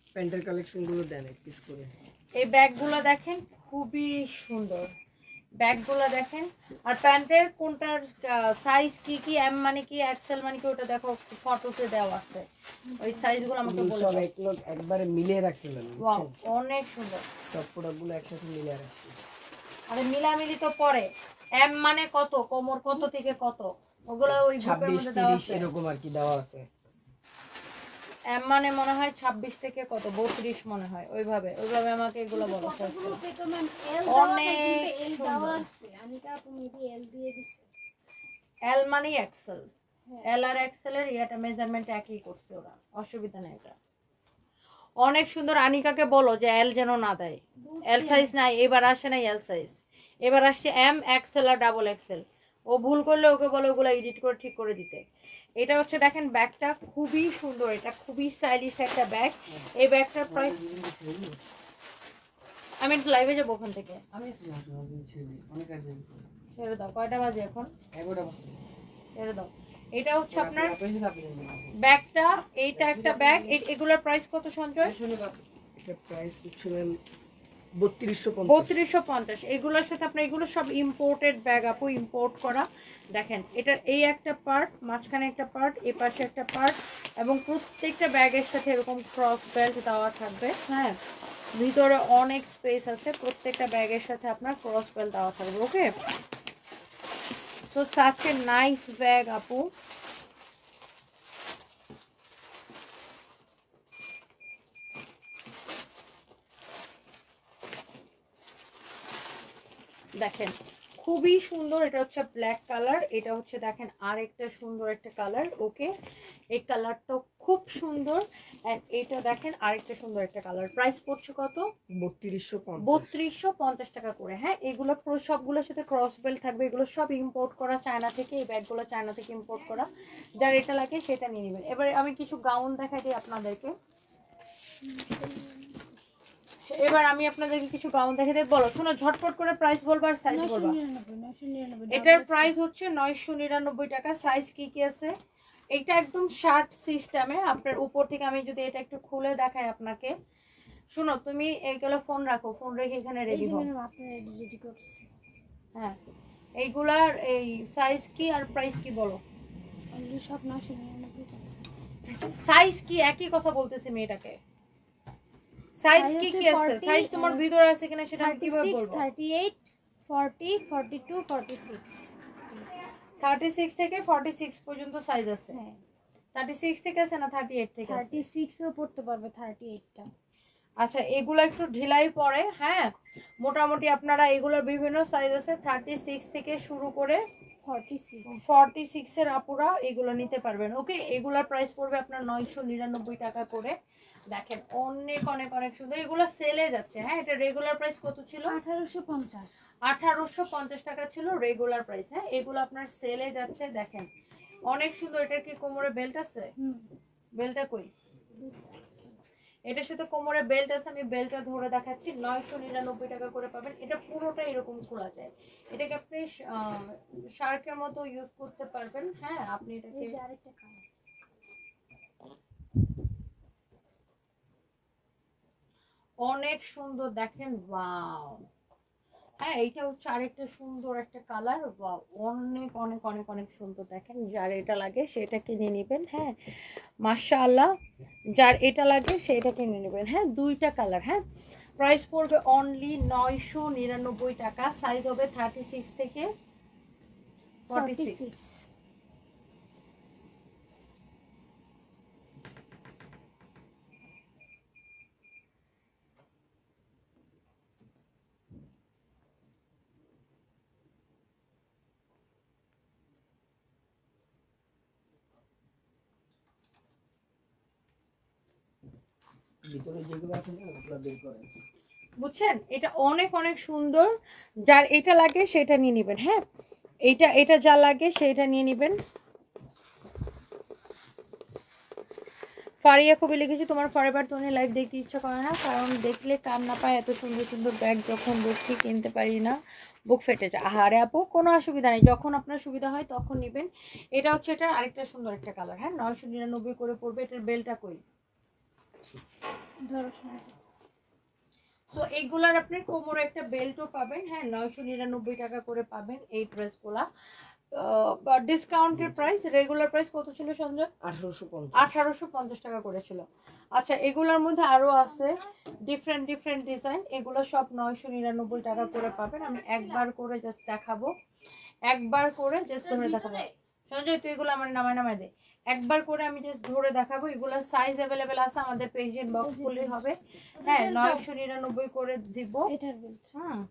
প্যান্টের কালেকশনগুলো দেন এক পিস করে। এই ব্যাগগুলো দেখেন খুবই সুন্দর, ব্যাগগুলো দেখেন। আর প্যান্টের কোনটার সাইজ কি কি, এম মানে কি, এক্সেল মানে কি, ওটা দেখো ফটোতে দেওয়া আছে, ওই সাইজগুলো আমাকে বলে সব দাও। একবারে মিলিয়ে রাখছিলেন, ওয়াও অনেক সুন্দর, সব প্রোডাক্টগুলো একসাথে মিলিয়ে রাখছি। আরে মিলামিলি তো পরে, এম মানে কত, কোমর কত থেকে কত, ওগুলো ওই গ্রুপের 26 মধ্যে দেওয়া 30 আছে। এরকম আর কি দেওয়া আছে। এম মানে মনে হয় 26 থেকে কত 32 মনে হয়, ওইভাবে ওইভাবে আমাকে এগুলো বলো। অনেক সুন্দর। এল মানে এক্সেল, এল আর এক্সেল এর এটা মেজারমেন্ট একই করছে ওরা, অসুবিধা নেই। এটা অনেক সুন্দর। আনিকাকে বলো যে এল যেন না দেয়, এল সাইজ নাই এবার আসে নাই, এল সাইজ এবার আসছে এম, এক্সেল আর ডাবল এক্সেল। ও ভুল করলে ওকে বলো ওগুলো এডিট করে ঠিক করে দিতে। এটা হচ্ছে দেখেন ব্যাগটা খুবই সুন্দর, এটা খুবই স্টাইলিশ একটা ব্যাগ। এই ব্যাগটার প্রাইস, আমি একটু লাইভে যাবো ওখান থেকে, ছেড়ে দাও। কয়টা বাজে এখন? 11টা বাজে। ছেড়ে দাও। এটা হচ্ছে আপনার ব্যাগটা, এইটা একটা ব্যাগ। এগুলোর প্রাইস কত সঞ্জয়? এটা প্রাইস হচ্ছে 3250। 3250। এগুলোর সাথে আপনার এগুলো সব ইম্পোর্টেড ব্যাগ আপু, ইম্পোর্ট করা। দেখেন এটার এই একটা পার্ট, মাঝখানে একটা পার্ট, এই পাশে একটা পার্ট, এবং প্রত্যেকটা ব্যাগের সাথে এরকম ক্রস বেল্ট দেওয়া থাকবে। হ্যাঁ, ভিতরে অনেক স্পেস আছে, প্রত্যেকটা ব্যাগের সাথে আপনার ক্রস বেল্ট দেওয়া থাকবে। Okay, so such a nice bag আপু। দেখেন খুবই সুন্দর, এটা হচ্ছে ব্ল্যাক কালার, এটা হচ্ছে দেখেন আরেকটা সুন্দর একটা কালার। ওকে, এই কালারটা খুব সুন্দর, এন্ড এটা দেখেন আরেকটা সুন্দর একটা কালার। প্রাইস পড়ছে কত? 3250 টাকা করে। হ্যাঁ, এগুলো সবগুলোর সাথে ক্রস বেল্ট থাকবে। এগুলো সব ইম্পোর্ট করা চায়না থেকে, এই ব্যাগগুলো চায়না থেকে ইম্পোর্ট করা। যার এটা লাগে সেটা নিয়ে নেবেন। এবারে আমি কিছু গাউন দেখাই দিই আপনাদেরকে। এবার আমি আপনাদেরকে কিছু গাউন দেখে দেব। বলো, শোনো, ঝটপট করে প্রাইস বলবো আর সাইজ বলবো। এটার প্রাইস হচ্ছে 999 টাকা। সাইজ কি কি আছে? এটা একদম শার্ট সিস্টেমে, আপনার উপর থেকে আমি যদি এটা একটু খুলে দেখাই আপনাকে। শোনো, তুমি এইগুলো ফোন রাখো, ফোন রেখে এখানে রেডি হও। হ্যাঁ, এইগুলার এই সাইজ কি আর প্রাইস কি বলো। সব 999 সাইজ কি, একই কথা বলতেছি মেয়েটাকে। সাইজ কি কি আছে? সাইজ তোমার ভিতরে আছে কিনা সেটা আমি কিভাবে বলবো? 38 40 42 46। 36 থেকে 46 পর্যন্ত সাইজ আছে। হ্যাঁ, 36 থেকে আছে না 38 থেকে আছে? 36 ও পড়তে পারবে, 38টা। আচ্ছা, এগুলো একটু ঢিলাই পড়ে। হ্যাঁ, মোটামুটি আপনারা এগুলোর বিভিন্ন সাইজ আছে, 36 থেকে শুরু করে 46 এর আপুরা এগুলো নিতে পারবেন। ওকে, এগুলোর প্রাইস পড়বে আপনার 999 টাকা করে। দেখেন অনেক অনেক অনেক সুন্দর, এগুলো সেলে যাচ্ছে। হ্যাঁ, এটা রেগুলার প্রাইস কত ছিল? 1850। 1850 টাকা ছিল রেগুলার প্রাইস। হ্যাঁ, এগুলো আপনার সেলে যাচ্ছে। দেখেন অনেক সুন্দর। এটার কি কোমরে বেল্ট আছে? বেল্টটা কই? এটার সাথে কোমরে বেল্ট আছে, আমি বেল্টটা ধরে দেখাচ্ছি। 999 টাকা করে পাবেন। এটা পুরোটা এরকম খোলা যায়। এটাকে আপনি শার্টের মতো ইউজ করতে পারবেন। হ্যাঁ, আপনি এটাকে অনেক সুন্দর। দেখেন ওয়াও, হ্যাঁ, এইটা হচ্ছে আরেকটা সুন্দর একটা কালার। ওয়াও, অনেক অনেক অনেক অনেক সুন্দর। দেখেন যার এটা লাগে সেটা কিনে নেবেন। হ্যাঁ, মাশাআল্লাহ, যার এটা লাগে সেটা কিনে নেবেন। হ্যাঁ, দুইটা কালার। হ্যাঁ, প্রাইস পড়বে অনলি 999 টাকা। সাইজ হবে 36 থেকে 46। ভিতরে যেগুলো আছে না ওগুলো বের করেন। বুঝছেন, এটা অনেক অনেক সুন্দর। যার এটা লাগে সেটা নিয়ে নেবেন। হ্যাঁ, এটা যা লাগে সেটা নিয়ে নেবেন। ফারিয়া খুবই লিখেছি, তোমার ফরএভার তোনে লাইভ দেখতে ইচ্ছা করে না, কারণ দেখলে কান না পায়। এত সুন্দর সুন্দর ব্যাগ যখন দেখি কিনতে পারি না, বুক ফেটে যায়। আরে আপু, কোনো অসুবিধা নেই, যখন আপনার সুবিধা হয় তখন নেবেন। এটা হচ্ছে এটা আরেকটা সুন্দর একটা কালার। হ্যাঁ, 999 করে পড়বে। এটার বেলটা কই? ধরো শোনো। সো এইগুলার আপনি কোমরে একটা বেল্টও পাবেন, হ্যাঁ 999 টাকা করে পাবেন এই ড্রেসগুলা। ডিসকাউন্টের প্রাইস, রেগুলার প্রাইস কত ছিল সঞ্জয়? 1850 টাকা করেছিল। আচ্ছা এগুলোর মধ্যে আরো আছে ডিফারেন্ট ডিফারেন্ট ডিজাইন, এগুলো সব 999 টাকা করে পাবেন। আমি একবার করে জাস্ট দেখাবো, একবার করে জাস্ট ধরে দেখাবো। সঞ্জয় তুই এগুলো আমার নামায় নামায় দে, একবার করে আমি জাস্ট ধরে দেখাবো। এগুলোর সাইজ অ্যাভেলেবেল আছে, আমাদের পেজ ইনবক্স করলেই হবে। হ্যাঁ 999 করে দিব। এটার বেল্ট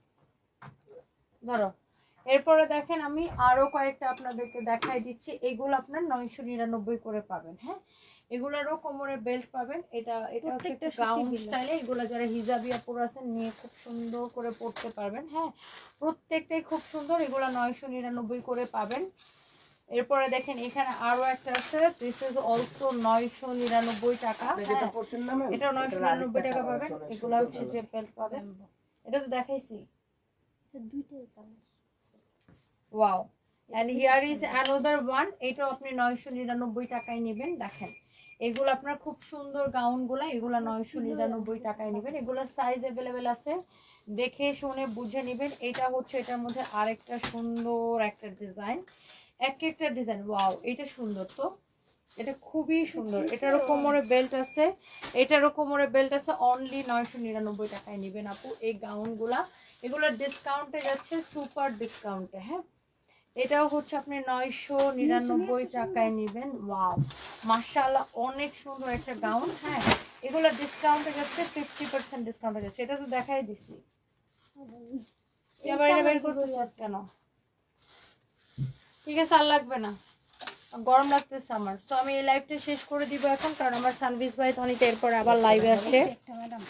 ধরো এরপরে দেখেন আমি আরো কয়েকটা আপনাদেরকে দেখাই দিচ্ছি, এগুলো আপনার 999 করে পাবেন। হ্যাঁ এগুলোরও কোমরে বেল্ট পাবেন। এটা এটা হচ্ছে একটা গাউন স্টাইলে, এগুলো যারা হিজাবি আপুরা আছেন নিয়ে খুব সুন্দর করে পরতে পারবেন। হ্যাঁ প্রত্যেকটাই খুব সুন্দর, এগুলো 999 করে পাবেন। এরপরে দেখেন এখানে আরো একটা আছে, দিস ইজ অলসো 999 টাকা। এটা 999 টাকা পাবেন। এগুলো হচ্ছে যে বেল্ট পাবেন, এটা তো দেখাইছি। দুইটাই colour. Wow, and here is another one, এটাও আপনি 999 টাকায় নেবেন। দেখেন এগুলো আপনার খুব সুন্দর গাউনগুলো, এগুলো 999 টাকায় নেবেন। এগুলোর সাইজ অ্যাভেলেবেল আছে, দেখে শুনে বুঝে নেবেন। এটা হচ্ছে এটার মধ্যে আরেকটা সুন্দর একটা ডিজাইন, এক একটা ডিজাইন। ওয়াও এটা সুন্দর তো, এটা খুবই সুন্দর। এটারও কোমরে বেল্ট আছে, এটারও কোমরে বেল্ট আছে। অনলি 999 টাকায় নেবেন আপু এই গাউনগুলা। এগুলো ডিসকাউন্টে যাচ্ছে, সুপার ডিসকাউন্টে। হ্যাঁ এটাও হচ্ছে আপনি 999 টাকায় নেবেন। ওয়াও মাশাআল্লাহ অনেক সুন্দর একটা গাউন। হ্যাঁ এগুলো ডিসকাউন্টে যাচ্ছে, 50% ডিসকাউন্টে যাচ্ছে। এটা তো দেখাই দিছি, এবার এটা বের করতেছিস কেন? ঠিক আছে আর লাগবে না, গরম লাগতেছে আমার। তো আমি এই লাইভটা শেষ করে দিব এখন, কারণ আমার সানভিস ভাই তনিতে এরপর আবার লাইভে আসছে। ম্যাডাম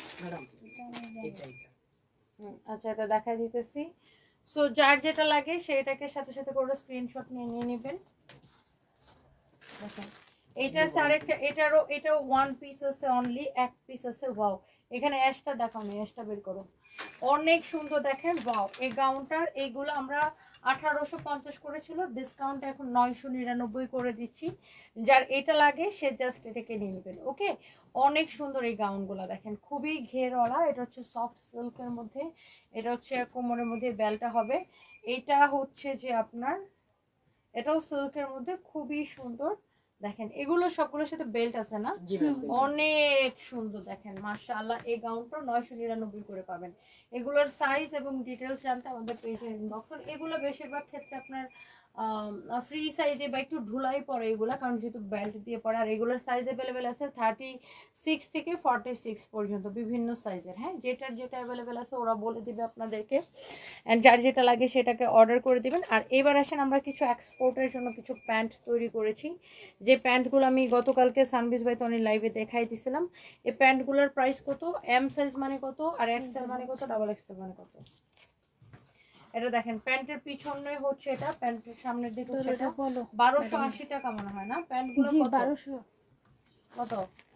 আচ্ছা এটা দেখাই দিতেছি। সো যার যেটা লাগে সেটাকে সাথে সাথে করে স্ক্রিনশট নিয়ে নেবেন। দেখেন এইটা আছে আরেকটা, এটাও ওয়ান পিস আছে, অনলি এক পিস আছে। ওয়াও এখানে অ্যাশটা দেখাও না, অ্যাশটা বের করো, অনেক সুন্দর দেখেন। ওয়াও এই গাউনটার এইগুলো আমরা 1850 করেছিল, ডিসকাউন্ট এখন 999 করে দিচ্ছি। যার এটা লাগে সে জাস্ট এটাকে নিয়ে নেবেন। ওকে অনেক সুন্দর এই গাউনগুলো দেখেন, খুবই ঘেরওয়ালা। এটা হচ্ছে সফট সিল্কের মধ্যে, এটা হচ্ছে কোমরের মধ্যে বেলটা হবে। এটা হচ্ছে যে আপনার, এটাও সিল্কের মধ্যে খুবই সুন্দর। দেখেন এগুলো সবগুলোর সাথে বেল্ট আছে না, অনেক সুন্দর দেখেন মাশাআল্লাহ। এই গাউনটা 999 করে পাবেন। এগুলোর সাইজ এবং ডিটেলস জানতে আমাদের পেজে ইনবক্স করুন। এগুলো বেশিরভাগ ক্ষেত্রে আপনার ফ্রি সাইজে বা একটু ঢুলাই পড়ে এগুলা, কারণ যেহেতু বেল্ট দিয়ে পড়ে। আর এগুলোর সাইজ অ্যাভেলেবেল আছে 36 থেকে 46 পর্যন্ত, বিভিন্ন সাইজের। হ্যাঁ যেটার যেটা অ্যাভেলেবেল আছে ওরা বলে দিবে আপনাদেরকে, অ্যান্ড যার যেটা লাগে সেটাকে অর্ডার করে দিবেন। আর এবার আসেন আমরা কিছু এক্সপোর্টের জন্য কিছু প্যান্ট তৈরি করেছি, যে প্যান্টগুলো আমি গতকালকে সানভিস ভাই তনির লাইভে দেখাই দিয়েছিলাম। এই প্যান্টগুলোর প্রাইস কত, এম সাইজ মানে কত, আর এক্সেল মানে কত, ডাবল এক্সেল মানে কত। এটা দেখেন প্যান্টের পিছনে হচ্ছে এটা, প্যান্টের সামনের দিকে হচ্ছে এটা। 1280 টাকা মনে হয় না প্যান্টগুলো? কত 1200 কত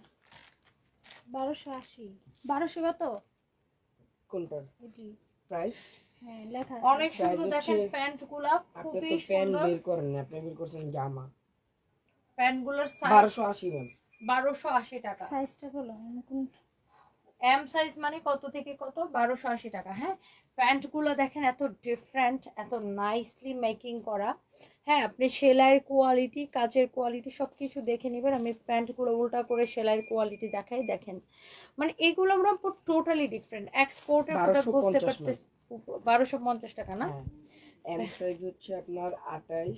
1280 1200 কত কোনটা এটি প্রাইস? হ্যাঁ লেখা আছে। অনেক সুন্দর দেখেন প্যান্টগুলো, আপনি খুবই তো প্যান্ট সুন্দর। বের করেন না, আপনি বের করছেন জামা। প্যান্টগুলোর সাইজ 1280 ম্যাম। 1280 টাকা। সাইজটা বলো কোন এম সাইজ মানে কত থেকে কত, 1280 টাকা। হ্যাঁ প্যান্টগুলো দেখেন এত ডিফারেন্ট, এত নাইসলি মেকিং করা। হ্যাঁ আপনি সেলাইয়ের কোয়ালিটি, কাজের কোয়ালিটি সব কিছু দেখে নেবেন। আমি প্যান্টগুলো উল্টা করে সেলাইয়ের কোয়ালিটি দেখাই, দেখেন মানে এগুলো আমরা টোটালি ডিফারেন্ট। এক্সপোর্টের প্রোডাক্ট বুঝতে পারতে 1250 টাকা না? এম সাইজ হচ্ছে আপনার 28।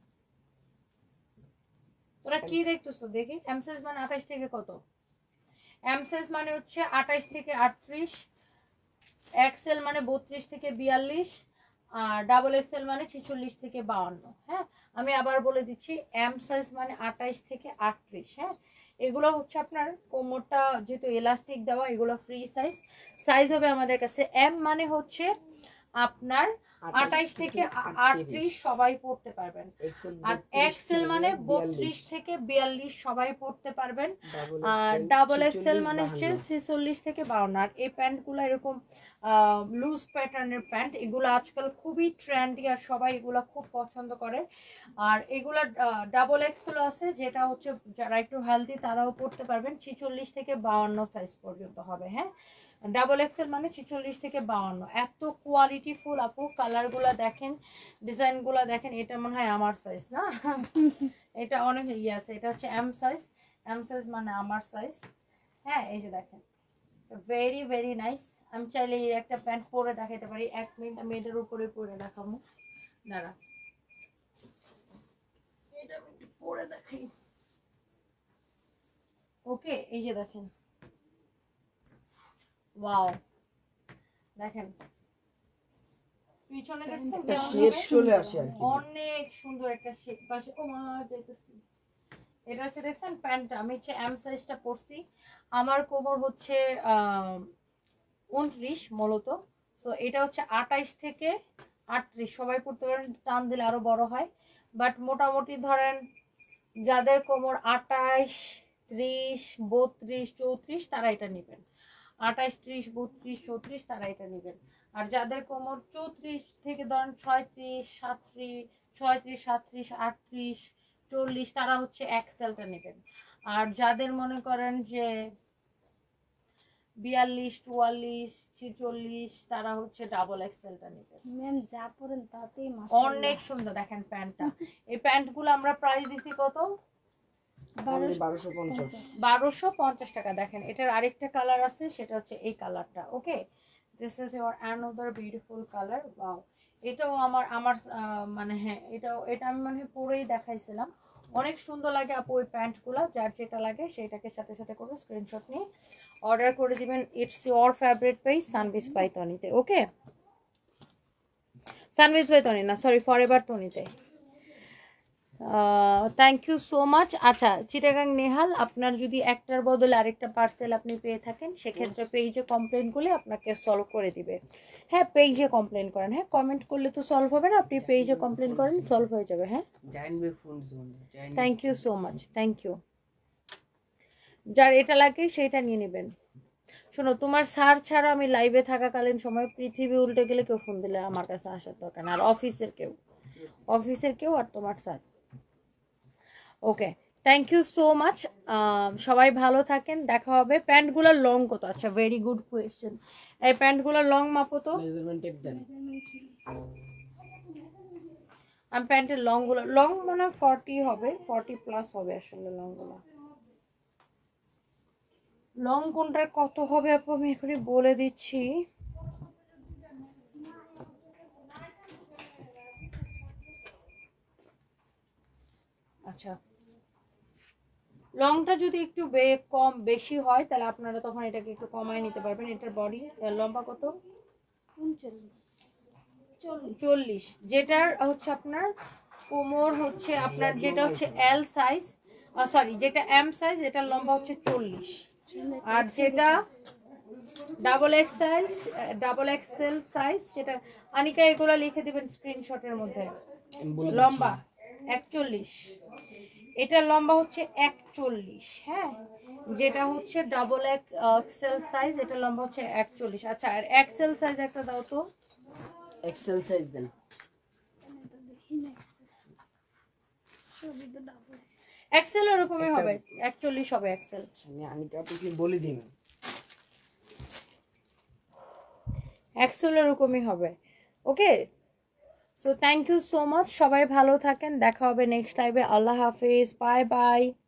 তোরা কি দেখতেছো দেখি, এম সাইজ মানে 28 থেকে কত? এম সাইজ মানে হচ্ছে 28 থেকে 38, এক্সেল মানে 32 থেকে 42, আর ডাবল এক্সেল মানে 46 থেকে 52। হ্যাঁ আমি আবার বলে দিচ্ছি, এম সাইজ মানে 28 থেকে 38। হ্যাঁ এগুলো হচ্ছে আপনার কোমরটা যেহেতু এলাস্টিক দেওয়া, এগুলো ফ্রি সাইজ। সাইজ হবে আমাদের কাছে এম মানে হচ্ছে আপনার 28 থেকে 38 সবাই পড়তে পারবেন। আর এক্সেল মানে 32 থেকে 42 সবাই পড়তে পারবেন। আর ডাবল এক্সেল মানে হচ্ছে 46 থেকে 52। আর এই প্যান্টগুলো এরকম লুজ প্যাটার্নের প্যান্ট, এগুলো আজকাল খুবই ট্রেন্ডি আর সবাই এগুলো খুব পছন্দ করে। আর এগুলা ডাবল এক্সেল আছে, যেটা হচ্ছে যারা একটু হেলদি তারাও পড়তে পারবেন। 46 থেকে 52 সাইজ পর্যন্ত হবে। হ্যাঁ, ডাবল এক্সেল মানে 46 থেকে 52। এত কোয়ালিটি ফুল আপু, কালারগুলা দেখেন, ডিজাইনগুলা দেখেন। এটা মনে হয় আমার সাইজ না, এটা অনেক ইয়ে আছে। এটা হচ্ছে এম সাইজ, এম সাইজ মানে আমার সাইজ। হ্যাঁ, এই যে দেখেন, ভেরি ভেরি নাইস। আমি চাইলে এই একটা প্যান্ট পরে দেখাতে পারি। 1 মিনিট আমি এটার উপরে পরে দেখাবো, দাঁড়া এটা আমি একটু পরে দেখাই। ওকে, এই যে দেখেন, ওয়াও, দেখেন পিছনে দেখছেন শেড চলে আসে আর কি। অনেক সুন্দর একটা শেড পাশে। ও মা, দেখতেছি এটা হচ্ছে দেখছেন প্যান্টটা। আমি হচ্ছে এম সাইজটা পরছি। আমার কোমর হচ্ছে 29 মূলত। সো এটা হচ্ছে 28 থেকে 38 সবাই পড়তে পারেন, টান দিলে আরো বড় হয়। বাট মোটামুটি ধরেন যাদের কোমর 28, 30, 32, 34 তারা এটা নেবেন। 28, 30, 32, 34 তারা এটা নেবেন। আর যাদের কোমর 34 থেকে ধরেন 36, 37, 36, 37, 38, 40 তারা হচ্ছে এক্সেলটা নেবেন। আর যাদের মনে করেন যে 42, 44, 46 তারা হচ্ছে ডাবল এক্সেলটা নেবেন। ম্যাম যা পরেন তাতেই অনেক সুন্দর দেখেন প্যান্টটা। এই প্যান্টগুলো আমরা প্রাইস দিছি কত? 1250 টাকা। দেখেন এটার আরেকটা কালার আছে, সেটা হচ্ছে এই কালারটা। Okay, this is your another beautiful colour. Wow, এটাও আমার মানে হ্যাঁ, এটা আমি মনে হয় পরেই দেখাইছিলাম। অনেক সুন্দর লাগে আপু ওই প্যান্টগুলো। যার যেটা লাগে সেটাকে সাথে সাথে করে স্ক্রিনশট নিয়ে অর্ডার করে দিবেন। It's your favourite page Sunbiz by তনিতে। ওকে, সানবিজ বাই তনি না, সরি, ফরএভার তনিতে। Thank you so much. আচ্ছা, চিটাগাং নেহাল, আপনার যদি একটার বদলে আরেকটা পার্সেল আপনি পেয়ে থাকেন, সেক্ষেত্রে পেজে কমপ্লেন করলে আপনাকে সলভ করে দিবে। হ্যাঁ, পেজে কমপ্লেন করেন। হ্যাঁ, কমেন্ট করলে তো সলভ হবে না, আপনি পেজে কমপ্লেন করেন, সলভ হয়ে যাবে। হ্যাঁ, thank you so much, thank you. যার এটা লাগে সেটা নিয়ে নেবেন। শোনো, তোমার স্যার ছাড়া আমি লাইভে থাকাকালীন সময় পৃথিবী উল্টে গেলে কেউ ফোন দিলে আমার কাছে আসার দরকার না। আর অফিসের কেউ আর তোমার sir. Okay, thank you so much. সবাই ভালো থাকেন, দেখা হবে। প্যান্টগুলোর লং কত? আচ্ছা, ভেরি গুড কোয়েশ্চেন। এই প্যান্টগুলোর লং মাপো তো। আমি প্যান্টের লং মানে 40 হবে, 40+ হবে আসলে লংগুলো। লং কোনটার কত হবে আপু আমি এখনই বলে দিচ্ছি। আচ্ছা, লংটা যদি একটু কম বেশি হয় তাহলে আপনারা তখন এটাকে একটু কমায় নিতে পারবেন। এটার বডি লম্বা কত? 40। যেটার হচ্ছে আপনার কোমর হচ্ছে আপনার যেটা হচ্ছে এল সাইজ, সরি যেটা এম সাইজ, এটার লম্বা হচ্ছে 40। আর যেটা ডাবল এক্সেল সাইজ, সেটা আনিকা এগুলো লিখে দিবেন স্ক্রিনশটের মধ্যে। লম্বা 41, এটার লম্বা হচ্ছে 41। হ্যাঁ, যেটা হচ্ছে ডাবল এক্সেল সাইজ, এটা লম্বা হচ্ছে 41। আচ্ছা, আর এক্সেল সাইজ একটা দাও তো। এক্সেল সাইজ দেন। এক্সেল এরকমই হবে, 41 হবে এক্সেল। আমি আনিকা আপনাকে বলে দিন, এক্সেল এরকমই হবে। Okay, so thank you so much. সবাই ভালো থাকেন, দেখা হবে নেক্সট টাইমে। আল্লাহ হাফিজ, বাই বাই।